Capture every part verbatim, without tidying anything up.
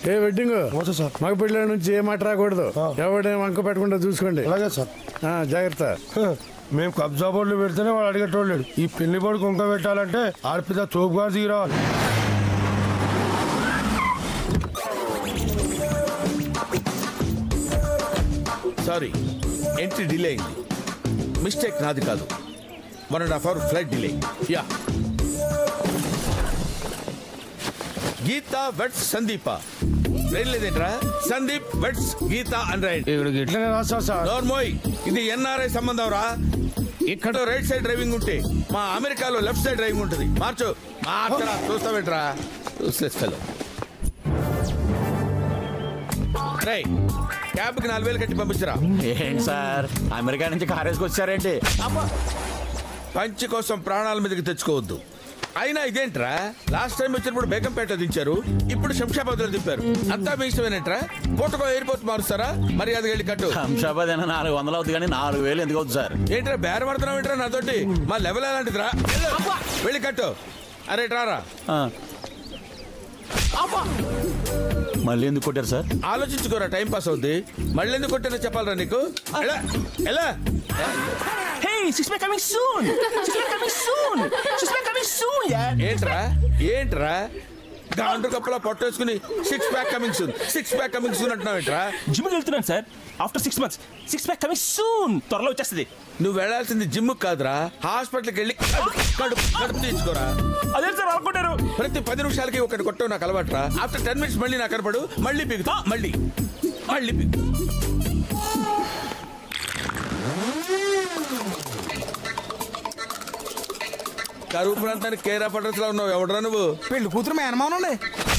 ఏ wedding sir మగ పిల్లల నుంచి ఏ మాట రాకూడదు. ఎవడేం వంక పెట్టకుండా చూసుకోండి. అలాగే సార్. జాగ్రత్త. మేము కబ్జా బోర్డులు పెడితేనే వాడు అడిగేటోళ్ళాడు. ఈ పెళ్లి బోర్డు కుంక పెట్టాలంటే ఆడపిల్ల తోపుగా దిగిరావాలి. సారీ, ఎంట్రీ డిలే అయింది. మిస్టేక్ నాది కాదు. One and half hour flight delay. యా గీత వెట్స్ సందీప రైలు లేదేంట్రా? సందీప్ వెట్స్ గీత అని రైడ్. ఇట్లనే రాస్తా సార్. నోర్మోయ్, ఇది ఎన్ఆర్ఐ సంబంధం రా. ఇక్కడ రైట్ సైడ్ డ్రైవింగ్ ఉంటే మా అమెరికాలో లెఫ్ట్ సైడ్ డ్రైవింగ్ ఉంటుంది. మార్చు. మార్చరా, చూస్తావేంట్రా? చూసేస్తాను. రై క్యాబ్ కి నాలుగు వేలు కట్టి పంపించరా. ఏంటి సార్, అమెరికా నుంచి కారేసుకు వచ్చారేంటి? పంచి కోసం ప్రాణాల మీదకి తెచ్చుకోవద్దు. అయినా ఇదేంట్రా, లాస్ట్ టైం వచ్చినప్పుడు బేగంపేట దించారు, ఇప్పుడు శంషాబాద్ లో దింపారు. అంతా మీ ఇష్టమేనేంట్రా? పూటకో ఎయిర్పోర్ట్ మారుస్తారా? మర్యాదగా వెళ్ళి కట్టు. శంషాబాద్ అయినా నాలుగు వందలు అవుతుంది కానీ నాలుగు వేలు ఎందుకు అవుతుంది సార్? ఏంట్రా బేరం పడుతున్నావు ఏంట్రా నాతోటి? మా లెవెల్ ఎలాంటిదిరా? వెళ్ళి కట్టు. అరే ట్రారా. మళ్ళీ ఎందుకు కొట్టారు సార్? ఆలోచించుకోరా, టైం పాస్ అవుద్ది. మళ్ళీ ఎందుకు కొట్టారో చెప్పాలరా నీకు? ఎలా ఎలా ఏంట్రా ఏంట్రా గాండ్రు కప్పులా పొట్టేసుకుని six pack coming soon six pack coming soon అంటున్నావు ఏంట్రా? జిమ్ వెళ్తున్నాను sir. After six months six pack coming soon. త్వరలో వచ్చేస్తుంది. నువ్వు వెళ్లాల్సింది జిమ్ కాదురా, హాస్పిటల్కి వెళ్ళి కడుపు కడుపు తీసుకోరా. అదే సార్ అనుకుంటారు. ప్రతి పది నిమిషాలకి ఒకటి కొట్టవు నాకు అలవాట్రా. ఆఫ్టర్ టెన్ మినిట్స్ మళ్ళీ నాకు కనపడు, మళ్ళీ పిగుతా, మళ్ళీ మళ్ళీ పిగు. కరువు ప్రాంతానికి కేరా పడ్రస్ లో ఉన్నావు. ఎవడరా నువ్వు? పెళ్లి కూతురు మేనమానండి.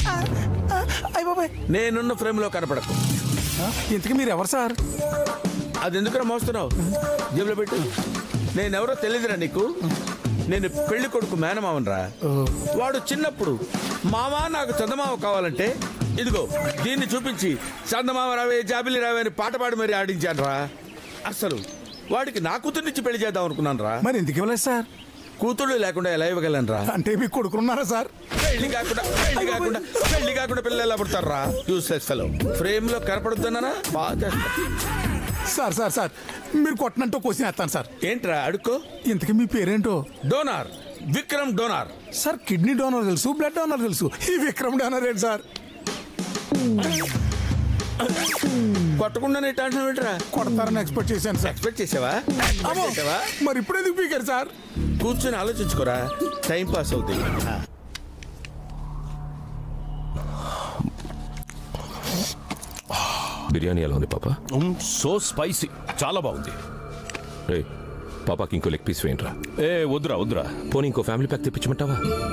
నేనున్న ఫ్రేమ్ లో కనపడకు. ఇంతకీ మీరు ఎవరు సార్? అది ఎందుకురా మోస్తున్నావు? జేబులో పెట్టు. నేనెవరో తెలియదురా నీకు? నేను పెళ్లి కొడుకు మేనమావనరా. వాడు చిన్నప్పుడు మామా నాకు చందమామ కావాలంటే ఇదిగో దీన్ని చూపించి చందమామ రావే జాబిలి రావే అని పాట పాడి మరి ఆడించాను రా. అసలు వాడికి నా కూతుర్నిచ్చి పెళ్లి చేద్దాం అనుకున్నాను రా. మరి ఎందుకు ఇవ్వలేదు సార్? కూతుళ్ళు లేకుండా ఎలా ఇవ్వగలను రా? అంటే మీకు కొడుకున్నారా సార్? పెళ్లి కాకుండా పెళ్లి కాకుండా పెళ్లి కాకుండా పిల్లలు ఎలా పుడతారు రా? Useless fellow. ఫ్రేమ్ లో కనపడుతున్నానా? బాగా సార్ సార్ సార్ మీరు కొట్టనంటూ క్వశ్చన్ వేస్తాను సార్. ఏంట్రా అడుక్కో. ఇంతకీ మీ పేరేంటో? Donor, Vikram donor. Sir kidney donor తెలుసు, బ్లడ్ డోనర్ తెలుసు, ఈ విక్రమ్ డోనర్ ఏంటి సార్? కొట్టకుండా టెన్షన్ ఏంట్రా? కొడతారని ఎక్స్పెక్ట్ చేశాను సార్. ఎక్స్పెక్ట్ చేసావా? మరి ఇప్పుడు ఎందుకు పీకారు సార్? కూర్చొని ఆలోచించుకోరా, టైం పాస్ అవుతుంది. బిర్యానీ ఎలా ఉంది పాపా? సో స్పైసీ, చాలా బాగుంది. రే పాపాకి ఇంకో లెగ్ పీస్ వేయండిరా. ఏ వద్దురా వద్దురా. పోనీ ఇంకో ఫ్యామిలీ ప్యాక్ తెప్పించమంటావా?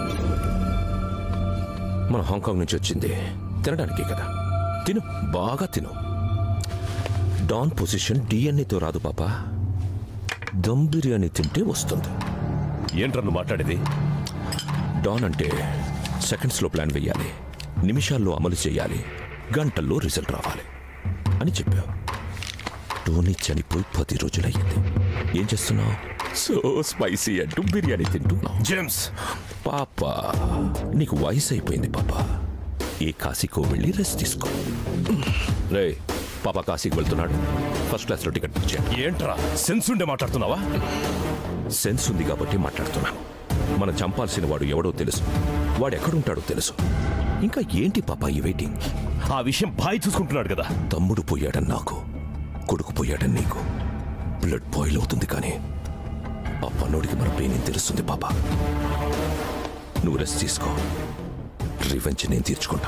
మన హాంకాంగ్ నుంచి వచ్చింది తినడానికే కదా. తిను, బాగా తిను. డాన్ పొజిషన్ డిఎన్ఏతో రాదు పాపా, దమ్ బిర్యానీ తింటే వస్తుంది. ఏంట్రా నువ్వు మాట్లాడేది? డాన్ అంటే సెకండ్స్లో ప్లాన్ వేయాలి, నిమిషాల్లో అమలు చేయాలి, గంటల్లో రిజల్ట్ రావాలి అని చెప్పావు. టోనీ చనిపోయి పది రోజులయ్యింది. ఏం చేస్తున్నావు? సో స్పైసీ అంటూ బిర్యానీ తింటున్నావు. జేమ్స్ పాపా, నీకు వయసు అయిపోయింది పాపా. ఏ కాశీకో వెళ్ళి రెస్ట్ తీసుకో. రే పాపా కాశీకి వెళ్తున్నాడు, ఫస్ట్ క్లాస్లో టికెట్ బుక్ చేయండి. ఏంట్రా సెన్స్ ఉండే మాట్లాడుతున్నావా? సెన్స్ ఉంది కాబట్టి మాట్లాడుతున్నాను. మనం చంపాల్సిన వాడు ఎవడో తెలుసు, వాడు ఎక్కడుంటాడో తెలుసు. ఇంకా ఏంటి పాపా ఈ వెయిటింగ్? ఆ విషయం బాయ్ చూసుకుంటున్నాడు కదా. తమ్ముడు పోయాడని నాకు, కొడుకు పోయాడని నీకు. బ్లడ్ బాయిల్ అవుతుంది కానీ ఆ పన్నోడికి మన పెయిన్ తెలుస్తుంది పాపా. నువ్వు రెస్ట్ తీసుకో, రివెంజ్ నేను తీర్చుకుంటా.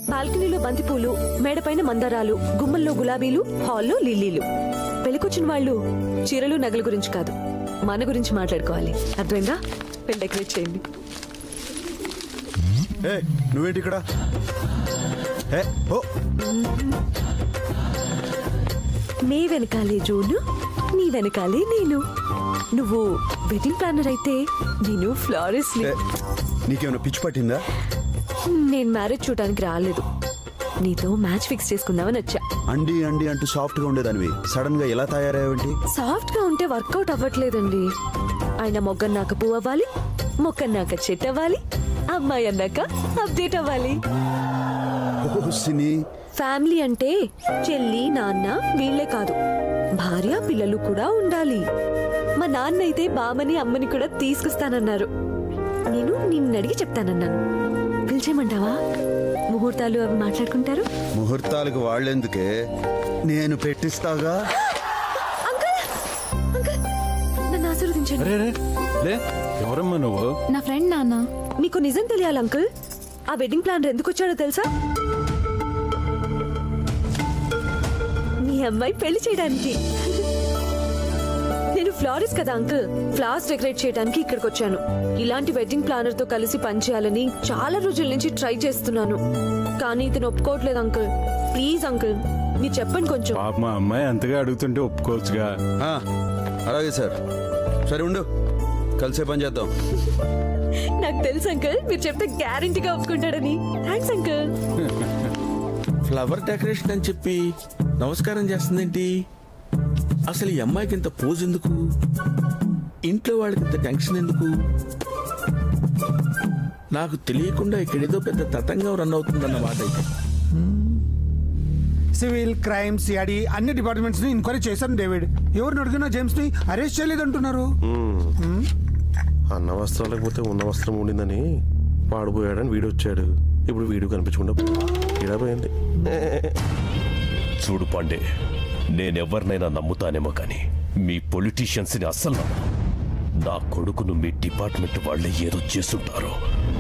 బాల్కనీలో బంతిపూలు, మేడపైన మందారాలు, గుమ్మల్లో గులాబీలు, హాల్లో లిల్లీలు. పెళ్లికొచ్చిన వాళ్ళు చీరలు నగల గురించి కాదు, మన గురించి మాట్లాడుకోవాలి. అర్థమైందా? పెళ్లి డెకరేట్ చేయండి. నువ్వేంటి ఇక్కడ? నీ వెనకాలే జోను, నీ వెనకాలే నేను. నువ్వు వెడ్డింగ్ ప్లానర్ అయితే నేను ఫ్లారిస్ట్. నీకేమైనా పిచ్చి పట్టిందా? నేను మ్యారేజ్ చూడడానికి రాలేదు, నీతో మ్యాచ్ ఫిక్స్ చేసుకుందామని వచ్చా. అండి అండి అంటూ సాఫ్ట్ గా ఉండేదానివి సడన్ గా ఎలా తయారయ్యేంటి? సాఫ్ట్ గా ఉంటే వర్కౌట్ అవ్వట్లేదండి. ఆయన మొగ్గన్నాక పువ్వు అవ్వాలి, మొక్కన్నాక చెట్టు అవ్వాలి, అమ్మాయి అన్నాక అప్డేట్ అవ్వాలి. ఫ్యామిలీ అంటే చెల్లి, నాన్న వీళ్లే కాదు, భార్య పిల్లలు కూడా ఉండాలి. మా నాన్న అయితే బామ్మని అమ్మని కూడా తీసుకొస్తానన్నారు. నేను నిన్ను అడిగి చెప్తానన్నాను. పిలిచేయమంటావా? ముహూర్తాలు అవి మాట్లాడుకుంటారు. ముహూర్తాలకు వాళ్ళెందుకే, నేను పెట్టిస్తాగా. నన్ను ఆశీర్వదించండి. ఎవరమ్మా నువ్వు? నా ఫ్రెండ్ నాన్న. మీకు నిజం తెలియాలి అంకుల్, ఆ వెడ్డింగ్ ప్లానర్ ఎందుకు వచ్చాడో తెలుసా? మీ అమ్మాయి పెళ్లి చేయడానికి. నేను ఫ్లారిస్ట్ కదా అంకుల్, ఫ్లవర్స్ డెకరేట్ చేయడానికి ఇక్కడికి వచ్చాను. ఇలాంటి వెడ్డింగ్ ప్లానర్ తో కలిసి పనిచేయాలని చాలా రోజుల నుంచి ట్రై చేస్తున్నాను, కానీ ఇతను ఒప్పుకోవట్లేదు అంకుల్. ప్లీజ్ అంకుల్, మీరు చెప్పండి కొంచెం. మా అమ్మాయి అంతగా అడుగుతుంటే ఒప్పుకోవచ్చుగా. అలాగే సార్, సరే ఉండు, కలిసే పని చేద్దాం. నాకు తెలుసు అంకుల్, మీరు చెప్తే గ్యారెంటీగా ఒప్పుకుంటాడని. Thanks uncle. ఫ్లవర్ డెకరేషన్ అని చెప్పి నమస్కారం చేస్తుందేంటి? అసలు ఈ అమ్మాయికి ఇంత పోజ్ ఎందుకు? ఇంట్లో వాళ్ళకి ఇంత టెన్షన్ ఎందుకు? నాకు తెలియకుండా ఇక్కడేదో పెద్ద తతంగం రన్ అవుతుందన్న మాట అయితే. సివిల్, క్రైమ్, సిఐడి అన్ని డిపార్ట్మెంట్స్ ని ఎంక్వైరీ చేశాను డేవిడ్. ఎవరిని అడిగినా జేమ్స్ ని అరెస్ట్ చేయలేదంటున్నారు. అన్న వస్త్రాలకు పోతే ఉన్న వస్త్రం ఉండిందని వాడిపోయాడని వీడు వచ్చాడు. ఇప్పుడు వీడు కనిపించకుండా పోయింది. చూడు పాండే, నేనెవరినైనా నమ్ముతానేమో కానీ మీ పొలిటీషియన్స్ ని అస్సలు నమ్మను. నా కొడుకును మీ డిపార్ట్మెంట్ వాళ్ళే ఏదో చేస్తుంటారు.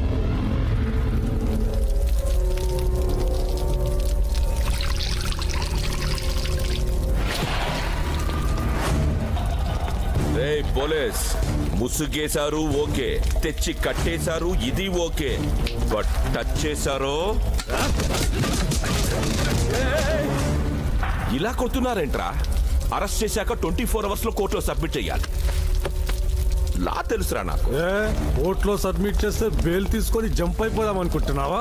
రే పోలీస్, ముసుగేశారు ఓకే, తెచ్చి కట్టేశారు ఇది ఓకే, బట్ టచ్ చేశారో ఇలా కొడుతున్నారేంట్రా? అరెస్ట్ చేశాక ట్వంటీ ఫోర్ అవర్స్ లో కోర్టులో సబ్మిట్ చేయాలి. లా తెలుసురా నాకు. కోర్టులో సబ్మిట్ చేస్తే బెయిల్ తీసుకొని జంప్ అయిపోదాం అనుకుంటున్నావా?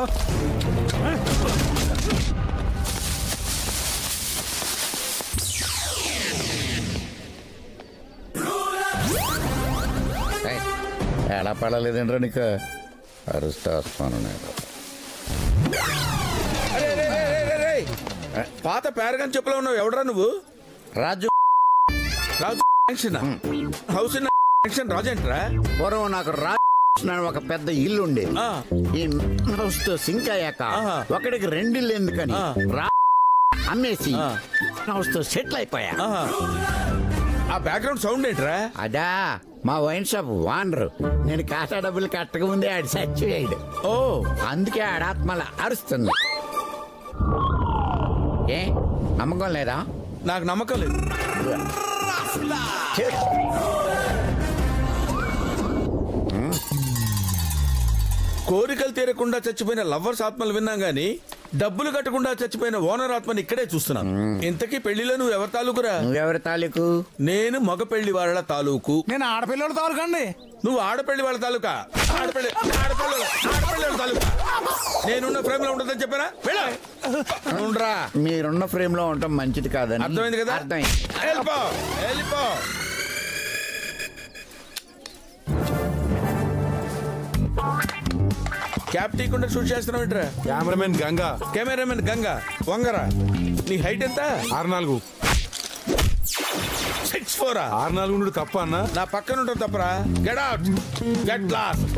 ఎలా పడలేదండ్రా నీకు? అరెస్ట్ వస్తాను నేను. పాత పేరగాని చెప్పులో ఉన్నావు. ఎవడరా నువ్వు? రాజు. రాజు హౌస్ రాజేంట్రా? పూర్వం నాకు రాజు ఒక పెద్ద ఇల్లు ఉండేది. ఈ హౌస్ తో సింక్ అయ్యాక ఒకడికి రెండిల్లు ఎందుకని రా అమ్మేసి హౌస్ తో సెటిల్ అయిపోయా. ఆ బ్యాక్గ్రౌండ్ సౌండ్ ఏంట్రా? అదా మా వైన్ షాప్ వానరు. నేను ఖాతా డబ్బులు కట్టక ముందే ఆడు చచ్చిపోయాడు. ఓ, అందుకే ఆడాత్మల అరుస్తుంది. ఏ నమ్మకం లేదా? నాకు నమ్మకం లేదు. కోరికలు తీరకుండా చచ్చిపోయిన లవ్వర్స్ ఆత్మలు విన్నాం గానీ డబ్బులు కట్టకుండా చచ్చిపోయిన ఓనర్ ఆత్మని ఇక్కడే చూస్తున్నాను. ఇంతకీ పెళ్లిలో నువ్వు ఎవరి తాలూకురా? నువ్వెవరి తాలూకు? నేను మగ పెళ్లి వాళ్ళ తాలూకు. నేను ఆడపిల్లల తాలూకు అండి. నువ్వు ఆడపెళ్లి వాళ్ళ తాలూకా? ఆడపెళ్లి ఆడపిల్ల ఆడపిల్లల తాలూకా. నేనున్న ఫ్రేమ్ లో ఉంటుందని చెప్పారా? ఉండరా, మీరున్న ఫ్రేమ్ లో ఉండటం మంచిది కాదని. అర్థమైంది కదా? అర్థమైంది. వెళ్ళిపో వెళ్ళిపో. క్యాప్ తీయకుండా షూట్ చేస్తున్నావు ఏంట్రా? కెమెరామెన్ గంగా. కెమెరామెన్ గంగా వంగరా. నీ హైట్ ఎంత? ఆరు నాలుగు. Six four. ఆరు నాలుగు తప్ప అన్న. నా పక్కన ఉంటుంది తప్పరా? Get out, get lost.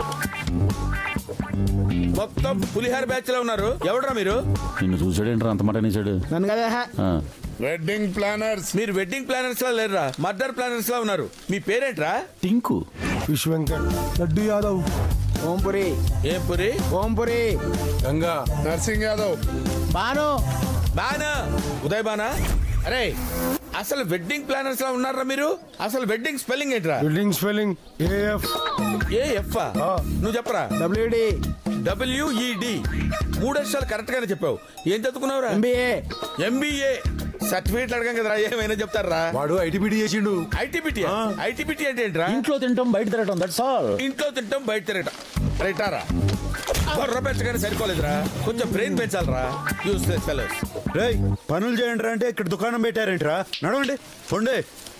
మొత్తం పులిహార బ్యాచ్ లో ఉన్నారు. ఎవడరా మీరు? నిన్ను చూసాడేంట్రా అంత మాట అనేసాడు? Wedding planners. మీరు వెడ్డింగ్ ప్లానర్స్ లా లేరురా, మర్డర్ ప్లానర్స్ లా ఉన్నారు. మీ పేరేంట్రా? టింకు. విష్ వెంకట్. లడ్డు యాదవ్. ఓంపురి ఏం పురి? ఓంపురి గంగా నర్సింగ్ యాదవ్ బాను బానా ఉదయ్ బానా. అరే అసలు వెడ్డింగ్ ప్లానర్స్ లా ఉన్నారా మీరు? అసలు వెడ్డింగ్ స్పెల్లింగ్ ఏంట్రా? Building spelling A F A F నువ్వు చెప్పరా? డబ్ల్యూడి డబ్ల్యూఈడి మూడు అక్షరాలు కరెక్ట్ గానే చెప్పావు. ఏం చదువుకున్నావురా? ఎంబీఏ ఎంబీఏ సర్టిఫికేట్ అడగం కదరా, ఏమైనా చెప్తారా? వాడు ఐటీపీటీ చేసిండు. ఐటీపీటీ ఐటీపీటీ అంటే ఏంట్రా? ఇంట్లో తింటాం బయట తిరగటం దట్స్ ఆల్. ఇంట్లో తింటాం బయట తిరగటం రైటారా? బొర్ర పెంచగానే సరిపోలేదురా, కొంచెం బ్రెయిన్ పెంచాలరా. Useless fellows. రేయ్ పనులు చేయండి రా అంటే ఇక్కడ దుకాణం పెట్టారేంట్రా? నడవండి పొండే.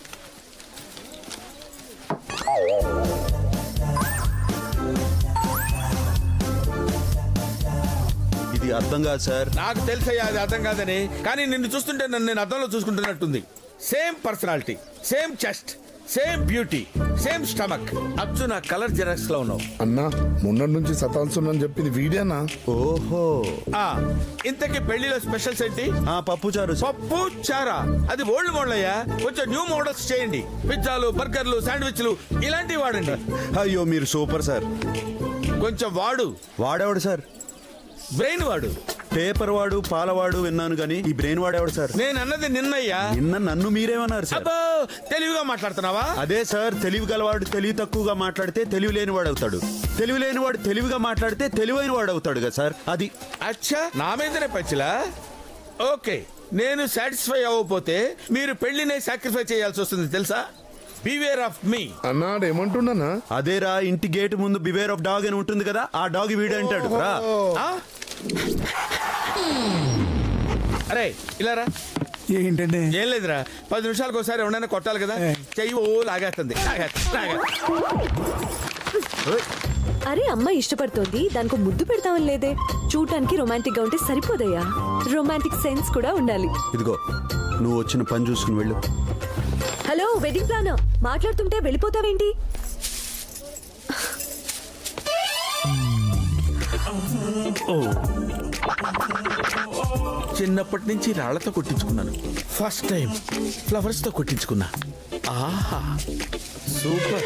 ఇది అర్థం కాదు సార్. నాకు తెలుసయ్యా అది అర్థం కాదని, కానీ నిన్ను చూస్తుంటే నన్ను నేను అర్థంలో చూసుకుంటున్నట్టుంది. Same personality, same chest, same beauty, same stomach. అచ్చు నా కలర్ జెరాక్స్ లో ఉన్నావు. అన్నా మొన్నటి నుంచి సతాల్సున్నాను చెప్పింది వీడియోనా? ఓహో ఆ ఇంతకీ పెళ్లిలో స్పెషల్స్ ఏంటి? ఆ పప్పు చారు సార్. పప్పు చారా? అది ఓల్డ్ మోడల్ అయ్యా, కొంచెం న్యూ మోడల్స్ చేయండి. పిజ్జాలు, బర్గర్లు, శాండ్విచ్లు ఇలాంటివి వాడండి. అయ్యో మీరు సూపర్ సార్. కొంచెం వాడు. వాడేవాడు సార్? బ్రెయిన్ వాడు. పేపర్ వాడు పాలవాడు విన్నాను కానీ ఈ బ్రెయిన్ వాడేవాడు సార్? నేను అన్నది నిన్నయ్యా. నిన్న నన్ను మీరేమన్నారు సార్? అబ్బో తెలివిగా మాట్లాడుతున్నావా? అదే సార్, తెలివి గలవాడు తెలివి తక్కువగా మాట్లాడితే తెలివి లేని వాడు అవుతాడు, తెలివి లేని వాడు తెలివిగా మాట్లాడితే తెలివైన వాడు అవుతాడు కదా సార్. అది అచ్చా నా మీదనే పచ్చిలా. ఓకే, నేను సాటిస్ఫై అవ్వకపోతే మీరు పెళ్లినే సాక్రిఫై చేయాల్సి వస్తుంది తెలుసా? బివేర్ ఆఫ్ మీ అన్నాడు. ఏమంటున్నానా? అదేరా, ఇంటి గేట్ ముందు బివేర్ ఆఫ్ డాగ్ అని ఉంటుంది కదా, ఆ డాగ్ వీడు అంటాడు రా. అరే ఇలా రా. ఏంటండి? ఏం లేదురా, పది నిమిషాలకు ఒకసారి ఎవరైనా కొట్టాలి కదా, చెయ్యి ఓ లాగేస్తుంది. అరే అమ్మాయి ఇష్టపడుతోంది, దానికి ముద్దు పెడతామని లేదే. చూడటానికి రొమాంటిక్ గా ఉంటే సరిపోదయ్యా, రొమాంటిక్ సెన్స్ కూడా ఉండాలి. ఇదిగో నువ్వు వచ్చిన పని చూసుకుని వెళ్ళు. హలో వెడ్డింగ్ ప్లానర్, మాట్లాడుతుంటే వెళ్ళిపోతావేంటి? చిన్నప్పటి నుంచి రాళ్లతో కొట్టించుకున్నాను, ఫస్ట్ టైం ఫ్లవర్స్ తో కొట్టించుకున్నా. ఆహా సూపర్.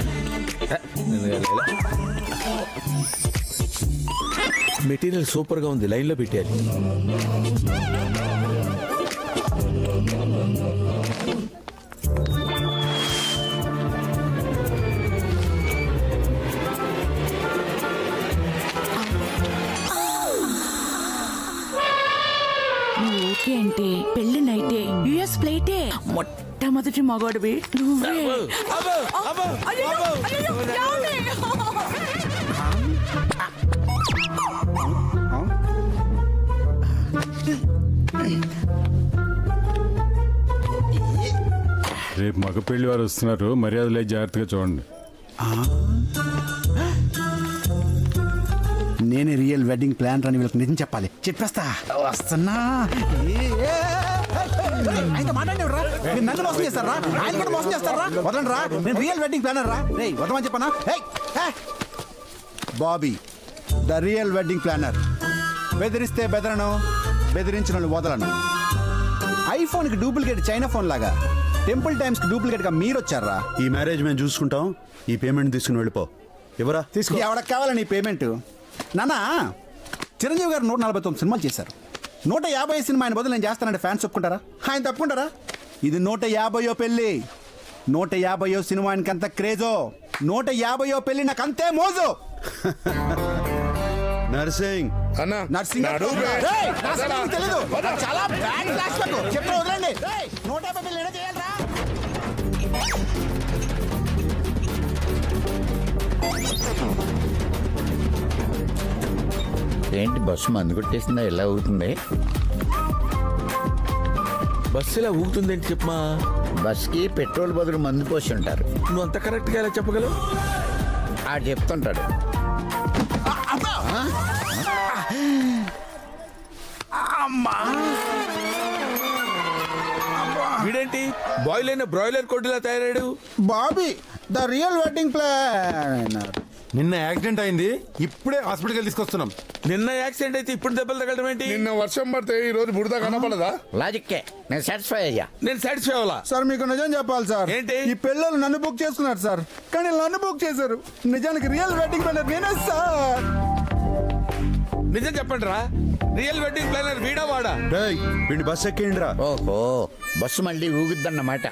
మెటీరియల్ సూపర్ గా ఉంది, లైన్ లో పెట్టారు. ఓకే అంటే పెళ్లి నైటే యుఎస్ ఫ్లైటే మొట్టమొదటి మగవాడివి నువ్వే. రేపు మగ పెళ్లి వారు వస్తున్నారు, మర్యాదలే జాగ్రత్తగా చూడండి. నేనే రియల్ వెడ్డింగ్ ప్లాన్ అని వీళ్ళకి నిజం చెప్పాలి. చెప్పేస్తా వస్తున్నా. ఆయన మాట్లాడేవరా? మీరు నన్ను మోసం చేస్తారా? ఆయన కూడా మోసం చేస్తారా? వదలండి రా, నేను రియల్ వెడ్డింగ్ ప్లానర్ రా. రే వదమని చెప్పనా? Bobby the real wedding planner. బెదిరిస్తే బెదరను, బెదిరించిన వదలను. ఐఫోన్కి డూప్లికేట్ చైనా ఫోన్ లాగా టెంపుల్ టైమ్స్ కి డూప్లికేట్ గా మీరు వచ్చారా? ఈ మ్యారేజ్ మేము చూసుకుంటాం, ఈ పేమెంట్ తీసుకుని వెళ్ళిపో. ఎవరా తీసుకో. ఎవరికి కావాలని ఈ పేమెంట్? నానా చిరంజీవి గారు నూట నలభై తొమ్మిది సినిమాలు చేశారు. నూట యాభై సినిమా ఆయన బదులు నేను చేస్తానంటే ఫ్యాన్స్ ఒప్పుకుంటారా? ఆయన తప్పుకుంటారా? ఇది నూట యాభయో పెళ్లి, నూట యాభయో సినిమా ఆయనకి అంత క్రేజో, నూట యాభయో పెళ్లి నాకు అంతే మోజు. నర్సింగ్ అన్నా నర్సింగ్ తెలీదు, చాలా బ్యాడ్ క్లాస్ చెప్తా వదలండి. నూట యాభై పెళ్లి ఏదో చేయాలరా? ఏంటి బస్సు మందు కొట్టేసిందా? ఎలా అవుతుంది బస్సు? ఇలా ఊగుతుంది ఏంటి చెప్పమా? బస్కి పెట్రోల్ బదులు మందు పోసి ఉంటారు. నువ్వు అంత కరెక్ట్ గా ఎలా చెప్పగలవు? ఆడు చెప్తుంటాడు. వీడేంటి బాయిల్ అయిన బ్రాయిలర్ కొడ్డులా తయారాడు? Bobby the real wedding planner. నిన్న యాక్సిడెంట్ అయింది, ఇప్పుడే హాస్పిటల్కి తీసుకొస్తున్నాం. నిన్న యాక్సిడెంట్ అయితే ఇప్పుడు దెబ్బలు తగలడం ఏంటి? నిన్న వర్షం పడితే ఈ రోజు బురద కనపడదా? లాజిక్కే, నేను సాటిస్ఫై అయ్యా. నేను సాటిస్ఫై అవ్వాలా? సార్ మీకు నిజం చెప్పాలి సార్. ఏంటి? ఈ పిల్లలు నన్ను బుక్ చేసుకున్నారు సార్, కానీ నన్ను బుక్ చేశారు. నిజానికి రియల్ వెడ్డింగ్ ప్లానర్ నేనే సార్. నిజం చెప్పండి రా, రియల్ వెడ్డింగ్ ప్లానర్ వీడా వాడా? వీడి బస్ ఎక్కిండ్రా. ఓహో, బస్సు మళ్ళీ ఊగుద్దన్నమాట.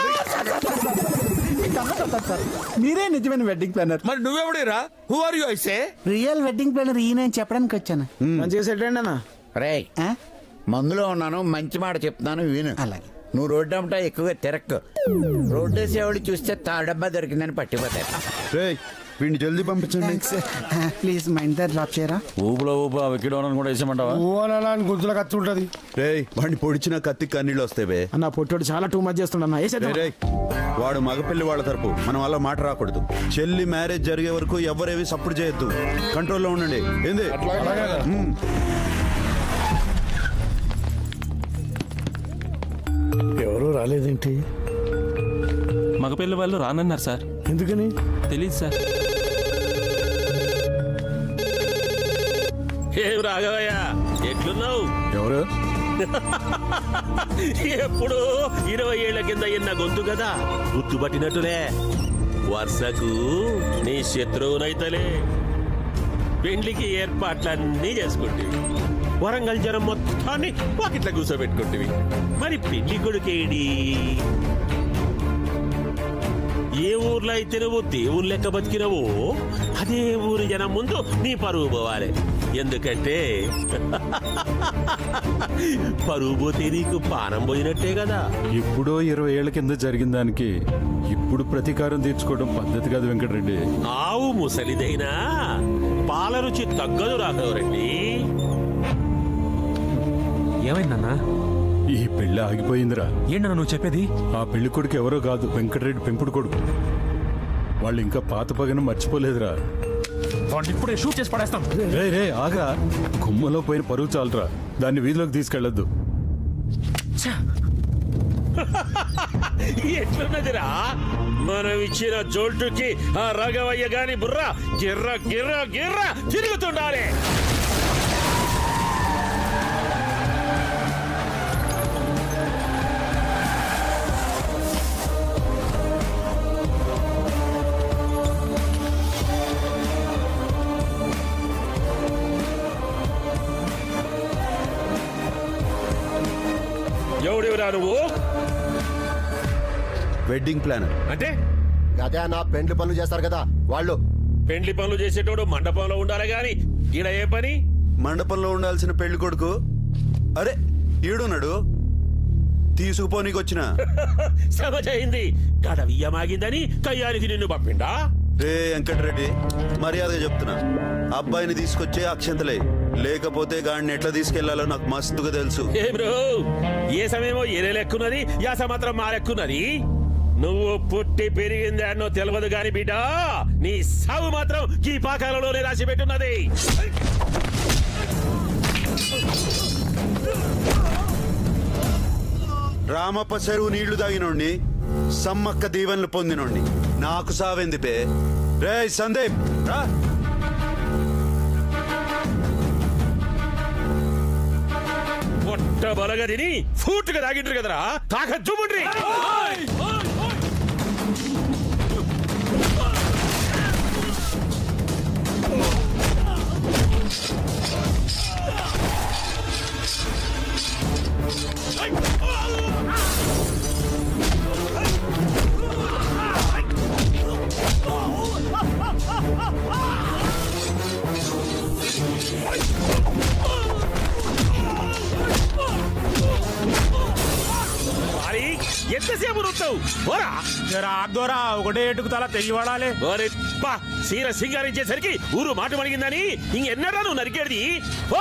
మీరే నిజమైన వెడ్డింగ్ ప్లానర్. మరి నువ్వెవడేరా? Who are you? ఐసే రియల్ వెడ్డింగ్ ప్లానర్ ఈయన చెప్పడానికి వచ్చాను. చేసేటండి అన్న. రే, మందులో ఉన్నాను, మంచి మాట చెప్తున్నాను విను. అలాగే. నువ్వు రోడ్డు అమ్మటా ఎక్కువగా తిరక్కు. రోడ్డు వేసేవాళ్ళు చూస్తే తాడబ్బా దొరికిందని పట్టిపోతాయి. వీడిని జల్దీ పంపించండి ప్లీజ్. మా ఇంటర్ డ్రాప్ చేయరా? ఊపులో ఊపు ఆ వికెట్ కూడా వేసామంటావా? ఊహలని గుర్తుల కత్తి ఉంటది. రే వాడిని పొడిచిన కత్తి కన్నీళ్ళు వస్తాయి. అన్న పొట్టోడు చాలా టూ మచ్ చేస్తున్నా. రే వాడు మగపిల్లి వాళ్ళ తరపు, మనం అలా మాట రాకూడదు. చెల్లి మ్యారేజ్ జరిగే వరకు ఎవరేవి సపోర్ట్ చేయొద్దు, కంట్రోల్లో ఉండండి. ఏంది? ఎవరు రాలేదేంటి? మగపిల్ల వాళ్ళు రానన్నారు సార్. ఎందుకని తెలీదు సార్. ఏం రాఘవయ్య, ఎట్లున్నావు? ఎవరు? ఎప్పుడు ఇరవై ఏళ్ల కింద ఎన్న గొంతు కదా, గుర్తుపట్టినట్టులే. వర్షకు నీ శత్రువునైతలే. పెండ్లికి ఏర్పాట్లన్నీ చేసుకుంటేవి. వరంగల్ జనం మొత్తాన్ని పాకెట్ల కూర్చోబెట్టుకుంటేవి. మరి పెళ్లి కొడుకేడి? ఏ ఊర్లో అయితే నువ్వు దేవుని లెక్క బతికినవో అదే ఊరి జనం ముందు నీ పరువు పోవాలి. ఎందుకంటే పరువు పోతే నీకు పానం పోయినట్టే కదా. ఎప్పుడో ఇరవై ఏళ్ల కింద జరిగిన దానికి ఇప్పుడు ప్రతీకారం తీర్చుకోవడం పద్ధతి కాదు వెంకటరెడ్డి. ఆవు ముసలిదైనా పాల రుచి తగ్గదు రాఘవరెడ్డి. ఏమైందన్నా? ఈ పెళ్లి ఆగిపోయిందిరా. ఏంటన్నా నువ్వు చెప్పేది? ఆ పెళ్లి కొడుకు ఎవరో కాదు, వెంకటరెడ్డి పెంపుడు కొడుకు. వాళ్ళు ఇంకా పాత పగను మర్చిపోలేదురా. ఇప్పుడే షూట్ చేసి పడేస్తాం. రే రే ఆగా, గుమ్మలో పోయిన పరువు చాలరా, దాన్ని వీధిలోకి తీసుకెళ్లొద్దు. ఎట్లున్నదిరా మనం ఇచ్చిన జోల్టుకి ఆ రాఘవయ్య గాని బుర్ర గిర్ర గిర్ర గిర్ర తిరుగుతుండాలి. ఎవడెవరా నువ్వు? వెడ్డింగ్ ప్లానర్ అంటే అదే నా పెండ్లి పనులు చేస్తారు కదా వాళ్ళు. పెండ్లి పనులు చేసేటోడు మండపంలో ఉండాలి గాని ఈడ ఏ పని? మండపంలో ఉండాల్సిన పెళ్లి కొడుకు అరే ఈడున్నాడు, తీసుకుపోనీకి వచ్చిన. సమజైంది. గడవియ్యమాగిందని కయ్యానికి నిన్ను పంపిండా? రే వెంకటరెడ్డి, మర్యాదగా చెప్తున్నా, అబ్బాయిని తీసుకొచ్చే అక్షంతలే, లేకపోతే గాడిని ఎట్లా తీసుకెళ్లాలో నాకు మస్తుగా తెలుసు. ఏ బ్రో, ఏ సమయమో ఏరే లెక్కున్నది, యాస మాత్రం మా లెక్కున్నది. నువ్వు పుట్టి పెరిగింది అన్నో తెలియదు గాని బిడ్డ, నీ సాగు మాత్రం ఈ పాకాలలోనే రాసి పెట్టున్నది. రామప్ప చెరువు నీళ్లు తాగినోడిని, సమ్మక్క దీవెనలు పొందినోడిని, నాకు సావెంది పే. రే సందీప్ రా. పొట్ట బలగా తిని ఫూట్గా తాగిండ్రు కదరా, తాక జుముండ్రి. ఎంతసేపు నొత్తావు? రాదోరా, ఒకటే ఎటుకు తల తెగివాడాలి. సీర సింగారించేసరికి ఊరు మాట మడిగిందని ఇంకెన్నడా నువ్వు నరికేది? ఓ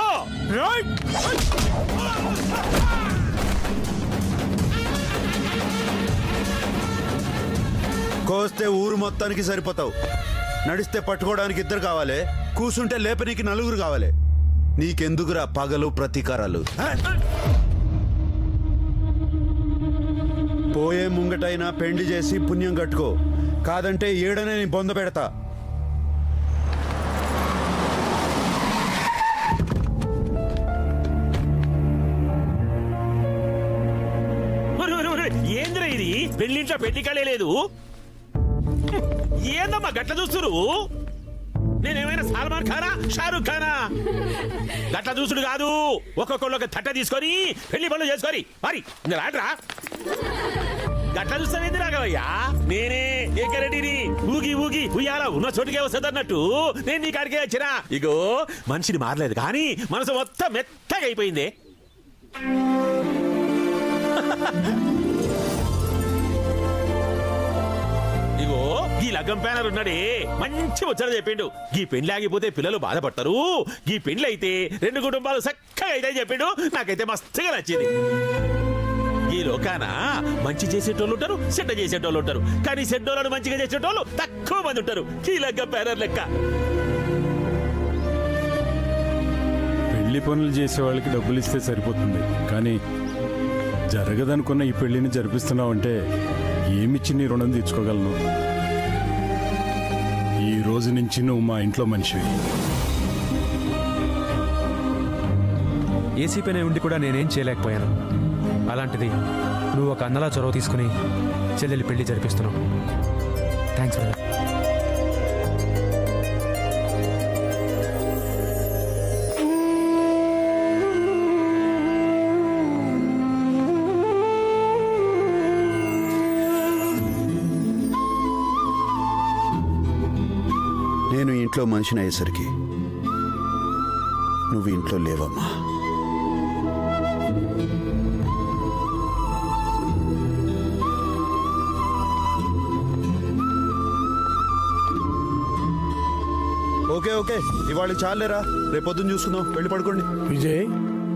కోస్తే ఊరు మొత్తానికి సరిపోతావు. నడిస్తే పట్టుకోవడానికి ఇద్దరు కావాలి, కూసుంటే లేపనీకి నలుగురు కావాలి. నీకెందుకురా పగలు ప్రతీకారాలు? పోయే ముంగటైనా పెండి చేసి పుణ్యం కట్టుకో, కాదంటే ఏడనే నీ బొంద పెడతా. పెళ్లింట్లో పెళ్లికలే లేదు. ఏందమ్మా గట్ల చూస్తురు? నేనేమైనా సల్మాన్ ఖానా షారూక్ ఖానా? గట్ల చూసుడు కాదు, ఒక్కొక్కళ్ళు ఒక తట్ట తీసుకొని పెళ్లి పనులు చేసుకొని మరి ఇంకా రాట్రా. గట్ల చూస్తావేంది రాఘవయ్యా? నేనే ఏకరెడ్డిని. ఊగి ఊగి ఉయ్యాల ఉన్న చోటుకే వస్తుంది అన్నట్టు నేను నీ కాడికే వచ్చినా. ఇగో మనిషిని మారలేదు కానీ మనసు మొత్తం మెత్తగా అయిపోయింది. ఇగో ఈ లగ్గం ప్యానర్ ఉన్నాడే మంచి ముచ్చట చెప్పిండు. ఈ పెళ్లి ఆగిపోతే పిల్లలు బాధపడతారు, ఈ పెళ్లి అయితే రెండు కుటుంబాలు చక్కగా అయితే చెప్పిండు. నాకైతే మస్తుగా నచ్చింది. ఈ లోకాన మంచి చేసేటోళ్ళు ఉంటారు, చెడ్డ చేసేటోళ్ళు ఉంటారు. కానీ చెడ్డోళ్ళను మంచిగా చేసేటోళ్ళు తక్కువ మంది ఉంటారు. ఈ లగ్గం ప్యానర్ లెక్క. పెళ్లి పనులు చేసే వాళ్ళకి డబ్బులు ఇస్తే సరిపోతుంది, కానీ జరగదనుకున్న ఈ పెళ్లిని జరిపిస్తున్నావంటే ఏమిచ్చి నీ రుణం తీర్చుకోగలను? ఈ రోజు నుంచి నువ్వు మా ఇంట్లో మనిషివి. ఏసీ పైన ఉండి కూడా నేనేం చేయలేకపోయాను. అలాంటిది నువ్వు ఒక అన్నలా చొరవ తీసుకుని చెల్లెలి పెళ్లి జరిపిస్తున్నావు. Thanks brother. నేను ఇంట్లో మనిషిని అయ్యేసరికి నువ్వు ఇంట్లో లేవమ్మా. ఓకే ఓకే ఇవాళ చాలేరా, రేపు పొద్దున్న చూసుకుందాం. వెళ్ళి పడుకోండి. విజయ్,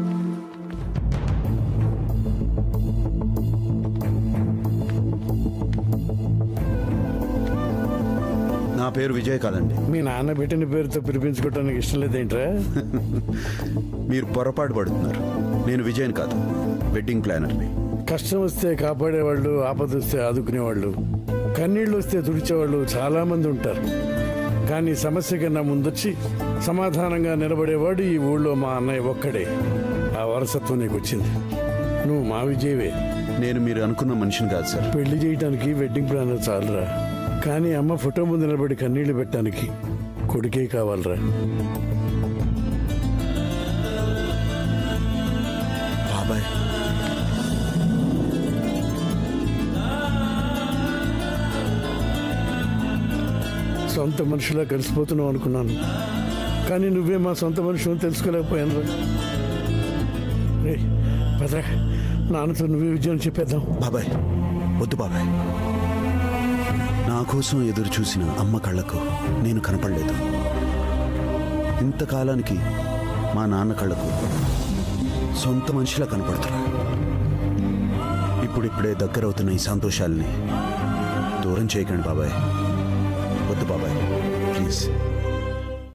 నా పేరు విజయ్ కాదండి. మీ నాన్న పెట్టిన పేరుతో పిలిపించుకోవటానికి ఇష్టం లేదేంట్రా? మీరు పొరపాటు పడుతున్నారు. నేను విజయన్ కాదు, వెడ్డింగ్ ప్లానర్ని. కష్టం వస్తే కాపాడేవాళ్ళు, ఆపద వస్తే ఆదుకునేవాళ్ళు, కన్నీళ్ళు వస్తే తుడిచేవాళ్ళు చాలా మంది ఉంటారు. కానీ సమస్య కన్నా ముందొచ్చి సమాధానంగా నిలబడేవాడు ఈ ఊళ్ళో మా అన్నయ్య ఒక్కడే. ఆ వారసత్వం నీకు వచ్చింది. నువ్వు మా విజయవే. నేను మీరు అనుకున్న మనిషిని కాదు సార్. పెళ్లి చేయడానికి వెడ్డింగ్ ప్లానర్ చాలరా, కానీ అమ్మ ఫోటో ముందు నిలబడి కన్నీళ్లు పెట్టడానికి కొడుకే కావాలరా. బాబాయ్, సొంత మనిషిలా కలిసిపోతున్నావు అనుకున్నాను, కానీ నువ్వే మా సొంత మనిషిని తెలుసుకోలేకపోయాను రా. రే భద్ర, నాన్నతో నువ్వే విజయం చెప్పేద్దాం. బాబాయ్ వద్దు బాబాయ్. నా కోసం ఎదురు చూసిన అమ్మ కళ్ళకు నేను కనపడలేదు. ఇంతకాలానికి మా నాన్న కళ్ళకు సొంత మనిషిలా కనపడుతున్నా. ఇప్పుడిప్పుడే దగ్గరవుతున్న ఈ సంతోషాలని దూరం చేయకండి బాబాయ్. వద్దు బాబాయ్, ప్లీజ్.